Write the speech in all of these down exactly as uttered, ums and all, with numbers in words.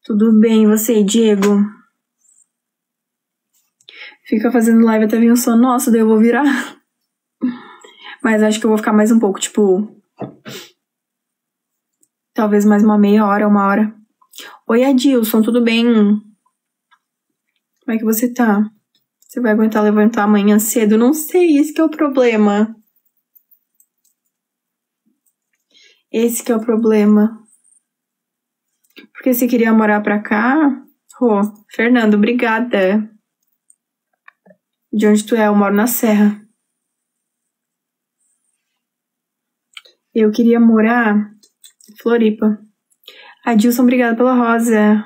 Tudo bem, e você, Diego? Fica fazendo live até vir o sono. Nossa, daí eu vou virar. Mas acho que eu vou ficar mais um pouco, tipo... Talvez mais uma meia hora, uma hora. Oi, Adilson, tudo bem? Como é que você tá? Você vai aguentar levantar amanhã cedo? Não sei, esse que é o problema. Esse que é o problema. Porque você queria morar pra cá? Ô, Fernando, obrigada. De onde tu é? Eu moro na Serra. Eu queria morar em Floripa. Adilson, obrigada pela rosa.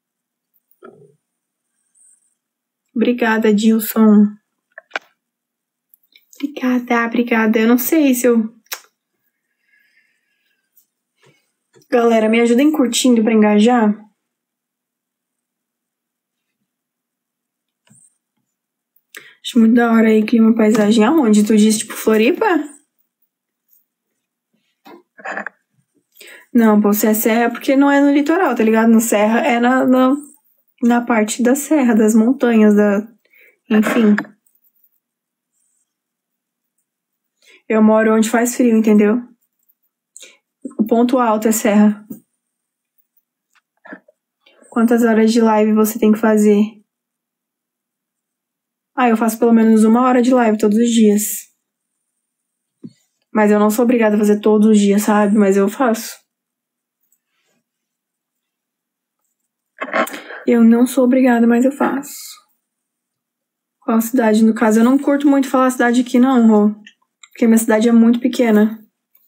Obrigada, Adilson. Obrigada, obrigada. Eu não sei se eu... Galera, me ajudem curtindo pra engajar. Acho muito da hora aí, clima, paisagem. Aonde? Tu disse, tipo, Floripa? Não, pô, se é serra é porque não é no litoral, tá ligado? No serra é na, na, na parte da serra, das montanhas, da... Enfim. Eu moro onde faz frio, entendeu? O ponto alto é serra. Quantas horas de live você tem que fazer? Ah, eu faço pelo menos uma hora de live todos os dias. Mas eu não sou obrigada a fazer todos os dias, sabe? Mas eu faço. Eu não sou obrigada, mas eu faço. Qual cidade? No caso, eu não curto muito falar cidade aqui, não, Rô. Porque minha cidade é muito pequena.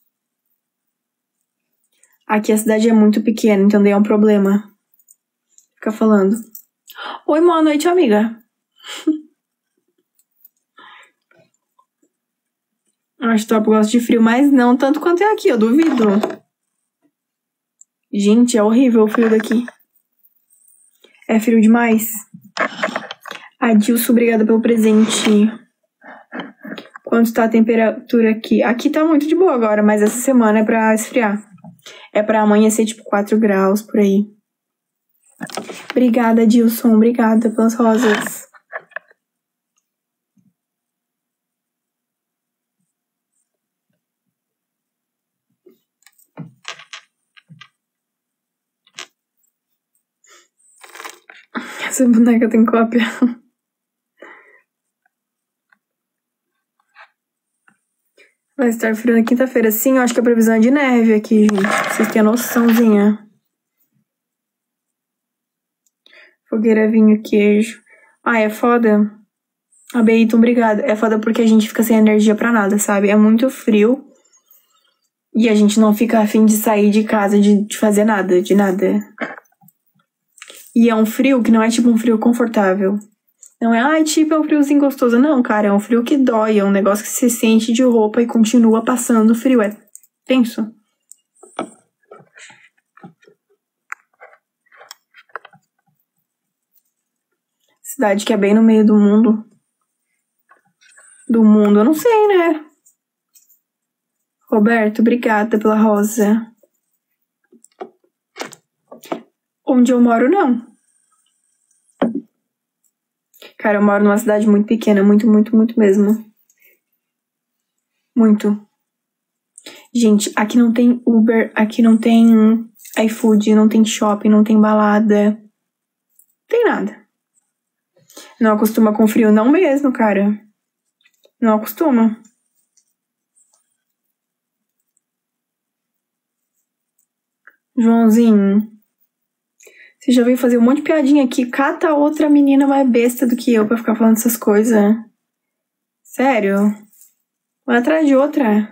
Aqui a cidade é muito pequena, então daí é um problema. Ficar falando. Oi, boa noite, amiga. Acho top, eu gosto de frio, mas não tanto quanto é aqui, eu duvido. Gente, é horrível o frio daqui. É frio demais. Adilson, obrigada pelo presente. Quanto tá a temperatura aqui? Aqui tá muito de boa agora, mas essa semana é pra esfriar. É pra amanhecer tipo quatro graus, por aí. Obrigada, Adilson. Obrigada pelas rosas. Essa boneca tem cópia. Vai estar frio na quinta-feira. Sim, eu acho que a previsão é de neve aqui, gente. Pra vocês terem a noçãozinha. Fogueira, vinho, queijo. Ah, é foda. A Beiton, obrigada. É foda porque a gente fica sem energia pra nada, sabe? É muito frio. E a gente não fica afim de sair de casa, de, de fazer nada, de nada. E é um frio que não é tipo um frio confortável. Não é, ai, tipo, é um friozinho gostoso. Não, cara, é um frio que dói. É um negócio que se sente de roupa e continua passando frio. É tenso. Cidade que é bem no meio do mundo. Do mundo, eu não sei, né? Roberto, obrigada pela rosa. Onde eu moro, não. Cara, eu moro numa cidade muito pequena. Muito, muito, muito mesmo. Muito. Gente, aqui não tem Uber, aqui não tem iFood, não tem shopping, não tem balada. Não tem nada. Não acostuma com frio, não mesmo, cara. Não acostuma. Joãozinho, você já veio fazer um monte de piadinha aqui. Cata outra menina mais besta do que eu pra ficar falando essas coisas. Sério? Vai atrás de outra.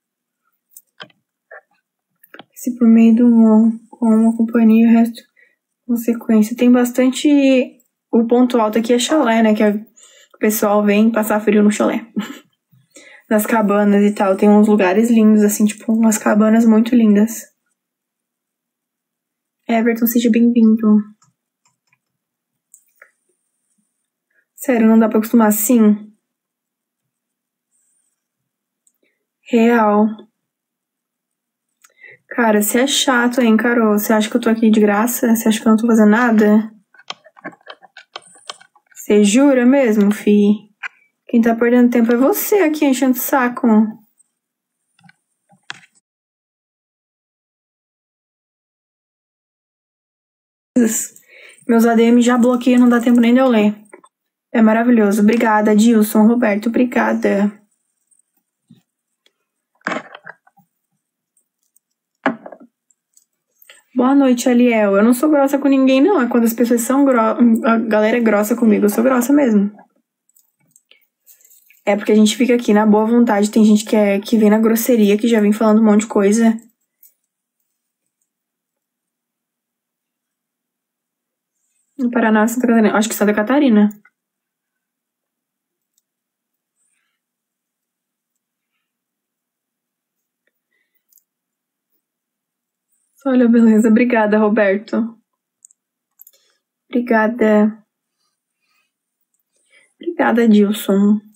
Se por meio do mundo, com uma companhia, o resto, consequência. Tem bastante... O ponto alto aqui é chalé, né? Que o pessoal vem passar frio no chalé. Nas cabanas e tal. Tem uns lugares lindos, assim, tipo, umas cabanas muito lindas. Everton, seja bem-vindo. Sério, não dá pra acostumar assim? Real. Cara, você é chato, hein, Carol? Você acha que eu tô aqui de graça? Você acha que eu não tô fazendo nada? Você jura mesmo, fi? Quem tá perdendo tempo é você aqui enchendo o saco. Meus A D M já bloqueiam, não dá tempo nem de eu ler. É maravilhoso. Obrigada, Dilson, Roberto, obrigada. Boa noite, Aliel. Eu não sou grossa com ninguém, não. É quando as pessoas são grossas. A galera é grossa comigo, eu sou grossa mesmo. É porque a gente fica aqui na boa vontade. Tem gente que, é, que vem na grosseria, que já vem falando um monte de coisa. No Paraná, Santa Catarina. Acho que Santa Catarina. Olha, beleza. Obrigada, Roberto. Obrigada. Obrigada, Dilson.